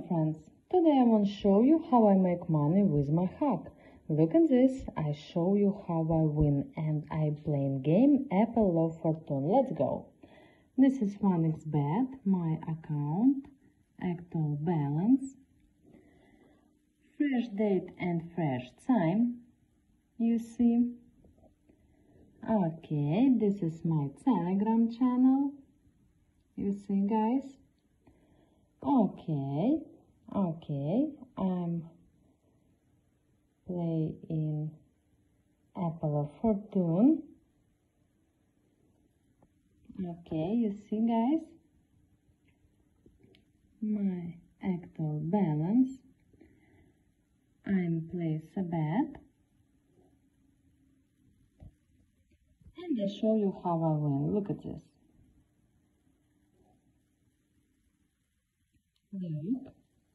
friends, today I want to show you how I make money with my hack. Look at this, I show you how I win and I playing game Apple of Fortune. Let's go. This is 1xbet, my account, actual balance, fresh date and fresh time, you see. Okay, this is my Telegram channel, you see guys. Okay, I'm playing Apple of Fortune. Okay, you see guys, my actual balance. I'm place a bet and I show you how I win. Look at this. Look.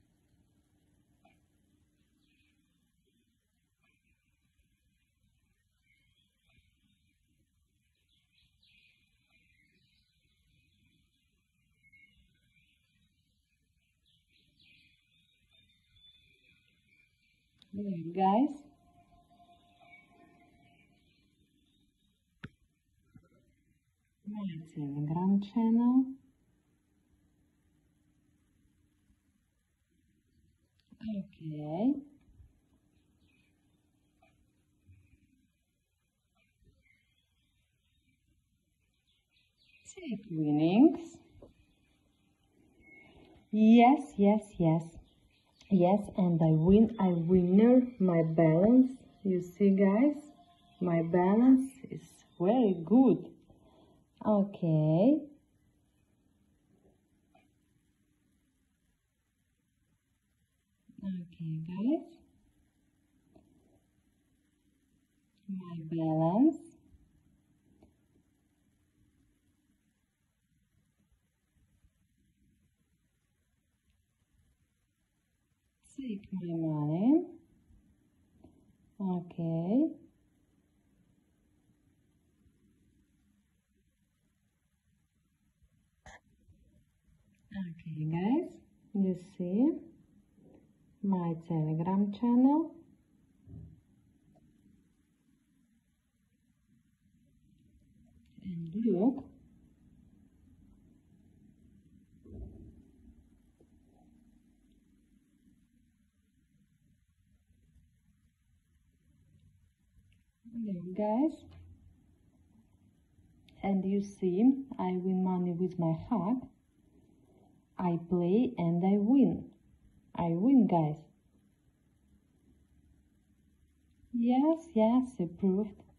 Look, guys. My Telegram channel. Okay. Take winnings. Yes, and I winner my balance. You see guys, my balance is very good. Okay. Okay guys, my balance. Take my money. Okay. Okay guys, you see my Telegram channel. And look. Look guys. And you see, I win money with my hack. I play and I win. I win, guys. Yes, approved.